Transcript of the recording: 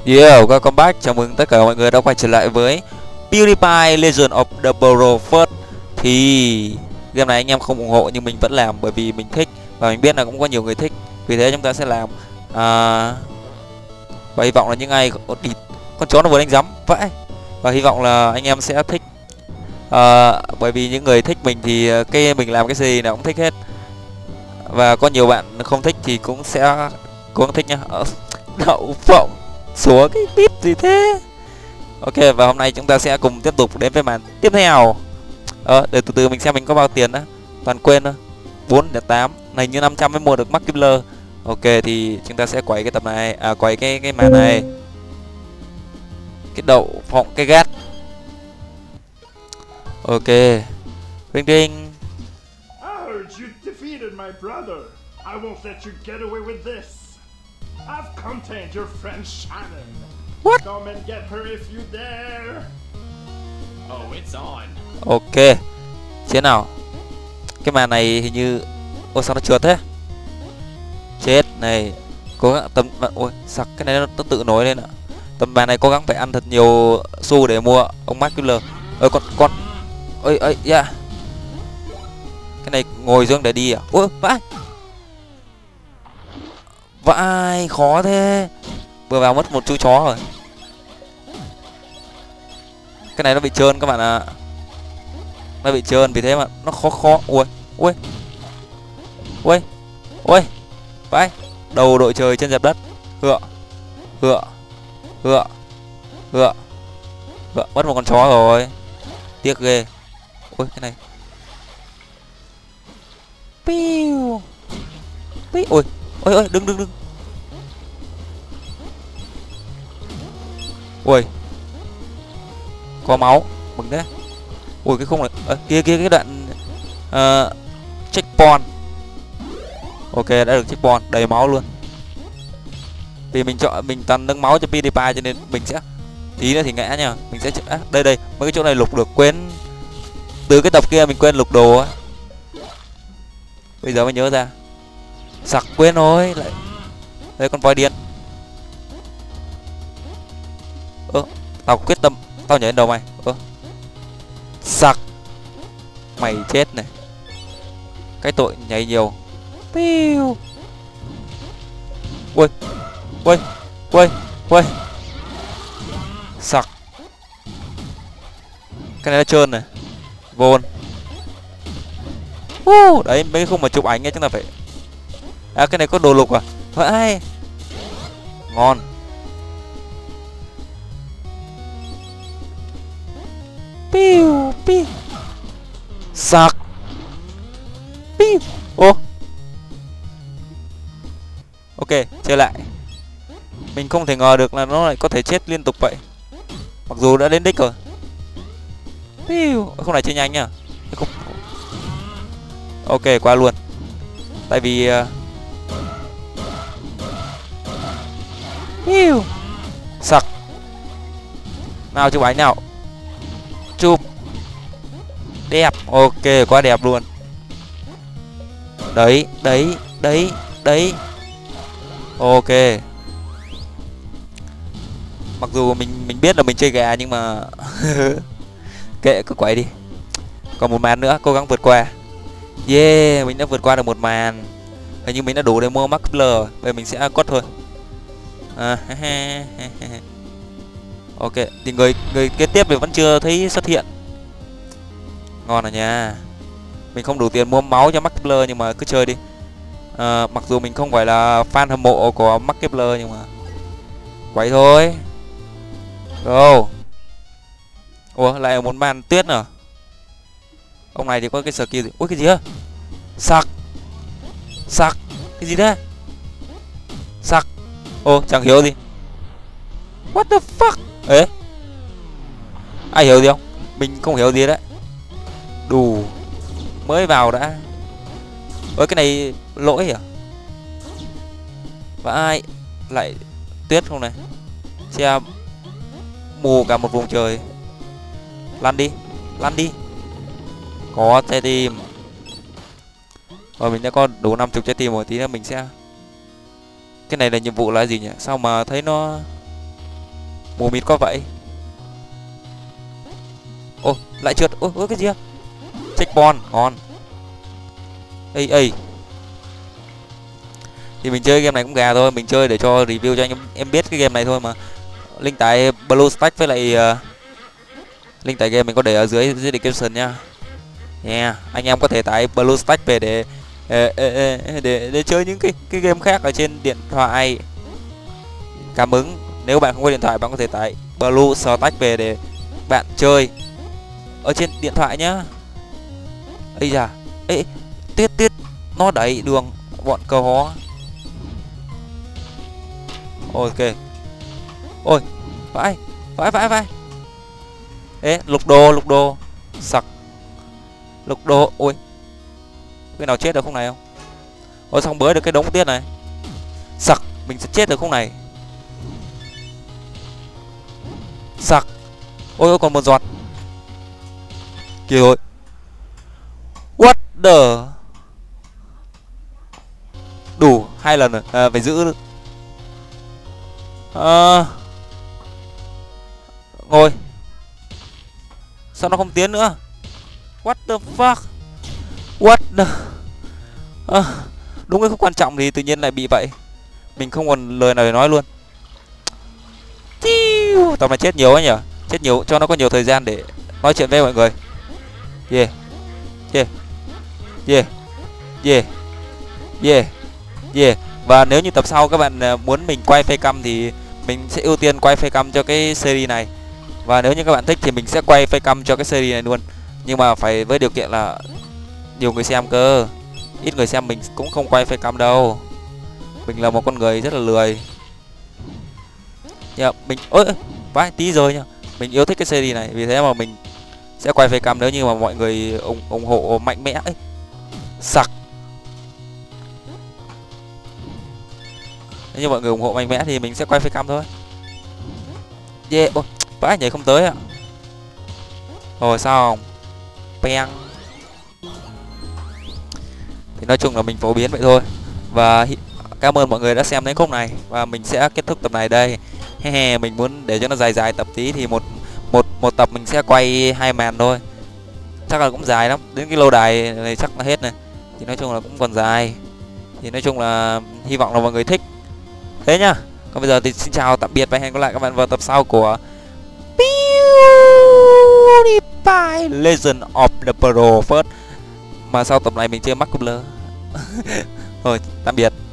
Yeah, welcome back. Chào mừng tất cả mọi người đã quay trở lại với PewDiePie Legend of the Brawl First. Thì game này anh em không ủng hộ nhưng mình vẫn làm bởi vì mình thích và mình biết là cũng có nhiều người thích. Vì thế chúng ta sẽ làm. Và hy vọng là những ai con chó nó vừa đánh giấm vãi. Và hy vọng là anh em sẽ thích. Bởi vì những người thích mình thì cái mình làm cái gì nào cũng thích hết. Và có nhiều bạn không thích thì cũng sẽ cũng thích nhá. Đậu phộng số cái tip gì thế. Ok, và hôm nay chúng ta sẽ cùng tiếp tục đến với màn tiếp theo. Để từ từ mình xem mình có bao tiền đó. Toàn quên thôi. 408 này như 500 mới mua được Mark Kibler. Ok, thì chúng ta sẽ quay cái tập này, quay cái màn này. Cái đậu phộng cái gát. Ok. Ring ring. I won't let you get away with this. I've contained your friend Shannon. What? Come and get her if you dare. Oh, it's on. Ok. Chiến nào. Cái màn này hình như ôi sao nó trượt thế. Chết này. Cố gắng tầm ôi sặc cái này nó tự nổi lên ạ. Tầm màn này cố gắng phải ăn thật nhiều xu để mua ông Mark Kibler. Ơi con. Ơi yeah. Cái này ngồi xuống để đi à? Ôi vãi. Vãi khó thế. Vừa vào mất một chú chó rồi. Cái này nó bị trơn các bạn ạ. Nó bị trơn vì thế mà nó khó. Ui. Vãi. Đầu đội trời chân dẹp đất. Hựa. Mất một con chó rồi. Tiếc ghê. Ui cái này. Piu. Ôi đừng. Ui. Có máu, mừng thế. Ui cái khung này, kia cái đoạn checkpoint. Ok, đã được checkpoint, đầy máu luôn. Vì mình toàn nâng máu cho PewDiePie cho nên mình sẽ tí nữa thì ngã nha. Mình sẽ đây mấy cái chỗ này lục được, quên. Từ cái tập kia mình quên lục đồ á. Bây giờ mới nhớ ra. Sặc quên rồi lại. Đây con voi điên. Tao quyết tâm tao nhảy lên đầu mày. Sặc. Mày chết này. Cái tội nhảy nhiều. Piu. Ui. Sặc. Cái này nó trơn này. Vôn. Đấy mấy cái khung mà chụp ảnh ấy chúng ta phải. Cái này có đồ lục à? Vãi. Ngon. Piu. Sặc. Piu. Ok, chơi lại. Mình không thể ngờ được là nó lại có thể chết liên tục vậy. Mặc dù đã đến đích rồi. Piu. Không này chơi nhanh nhá. Ok, qua luôn. Tại vì sặc. Nào chụp ảnh nào. Chụp. Đẹp. Ok, quá đẹp luôn. Đấy. Ok. Mặc dù mình biết là mình chơi gà nhưng mà kệ cứ quậy đi. Còn một màn nữa, cố gắng vượt qua. Yeah, mình đã vượt qua được một màn. Hình như mình đã đủ để mua Mark Kibler rồi. Bây giờ mình sẽ quất thôi. Ok, thì người kế tiếp thì vẫn chưa thấy xuất hiện. Ngon rồi nha. Mình không đủ tiền mua máu cho Mark Kibler nhưng mà cứ chơi đi. Mặc dù mình không phải là fan hâm mộ của Mark Kibler nhưng mà quậy thôi. Go. Ủa lại một màn tuyết nữa. Ông này thì có cái skill gì? Ui cái gì á? Sặc. Cái gì thế? Sặc. Chẳng hiểu gì. What the fuck? Ê. Ai hiểu gì không? Mình không hiểu gì đấy. Đủ. Mới vào đã. Cái này lỗi à? Và ai lại tuyết không này? Che mù cả một vùng trời. Lăn đi. Có trái tim. Rồi mình đã có đủ 50 trái tim rồi. Tí nữa mình sẽ. Cái này là nhiệm vụ là gì nhỉ? Sao mà thấy nó Mù mịt quá vậy. Ô, lại trượt. Ôi cái gì á? Checkpoint, ngon. Ây. Thì mình chơi game này cũng gà thôi, mình chơi để cho review cho anh em biết cái game này thôi mà. Link tải BlueStack với lại link tải game mình có để ở dưới description nha. Yeah, anh em có thể tải BlueStack về để chơi những cái game khác ở trên điện thoại. Cảm ứng. Nếu bạn không có điện thoại, bạn có thể tải BlueStack về để bạn chơi ở trên điện thoại nhá. Ây da, ê, tiết nó đẩy đường bọn cờ hó. Ok. Ôi, vãi. Ê, lục đồ. Sặc. Lục đồ, ôi. Cái nào chết được khúc này không? Ôi xong bới được cái đống tiết này. Sặc, mình sẽ chết được khúc này. Sặc. Ôi còn một giọt. Kìa rồi. What the. Đủ 2 lần rồi, phải giữ. Ngồi. Sao nó không tiến nữa? What the fuck. What the. Đúng cái khúc quan trọng thì tự nhiên lại bị vậy. Mình không còn lời nào để nói luôn. Tao mà chết nhiều ấy nhỉ. Chết nhiều cho nó có nhiều thời gian để nói chuyện với mọi người. Yeah. Và nếu như tập sau các bạn muốn mình quay facecam thì mình sẽ ưu tiên quay facecam cho cái series này. Và nếu như các bạn thích thì mình sẽ quay facecam cho cái series này luôn. Nhưng mà phải với điều kiện là nhiều người xem cơ. Ít người xem mình cũng không quay facecam đâu. Mình là một con người rất là lười. Mình vãi tí rồi nha. Mình yêu thích cái series này, vì thế mà mình sẽ quay facecam nếu như mà mọi người ủng hộ mạnh mẽ ấy. Sặc. Nếu như mọi người ủng hộ mạnh mẽ thì mình sẽ quay facecam thôi. Yeah, ôi, vãi nhảy không tới ạ. Rồi sao không? Peng. Thì nói chung là mình phổ biến vậy thôi. Và cảm ơn mọi người đã xem đến khúc này. Và mình sẽ kết thúc tập này đây. Mình muốn để cho nó dài tập tí thì một tập mình sẽ quay 2 màn thôi. Chắc là cũng dài lắm. Đến cái lâu đài này chắc là hết này. Thì nói chung là cũng còn dài. Thì nói chung là hy vọng là mọi người thích. Thế nhá. Còn bây giờ thì xin chào tạm biệt và hẹn gặp lại các bạn vào tập sau của PewDiePie Legend of the Pro First. Mà sau tập này mình chơi Mark Cobbler. Rồi, tạm biệt.